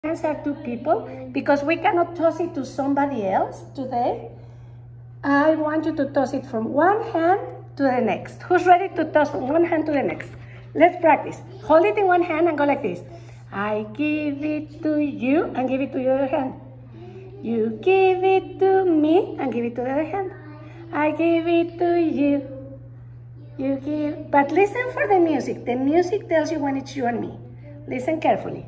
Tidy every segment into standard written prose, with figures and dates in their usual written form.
hands are two people because we cannot toss it to somebody else today. I want you to toss it from one hand to the next. Who's ready to toss from one hand to the next? Let's practice. Hold it in one hand and go like this. I give it to you and give it to your other hand. You give it to me and give it to the other hand. I give it to you. You give. But listen for the music. The music tells you when it's you and me. Listen carefully.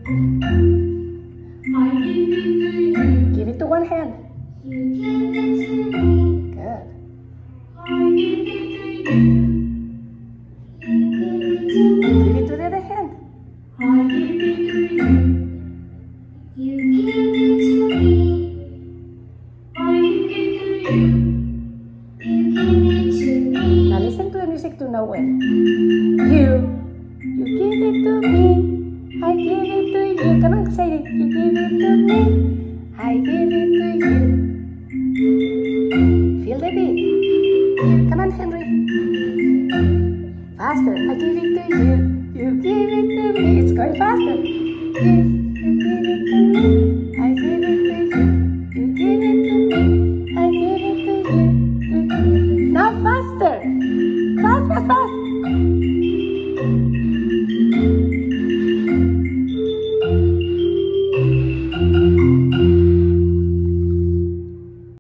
I give it to you. Give it to one hand. You give it to me. Good. I give it to you. You give it to me. Give it to the other hand. I give it to you. You give it to me. I give it to you. You give it to me. Now listen to the music to know when. You give it to me. I give it to you. Come on, say it. You give it to me. I give it to you. Feel the beat. Come on, Henry. Faster. I give it to you. You give it to me. It's going faster.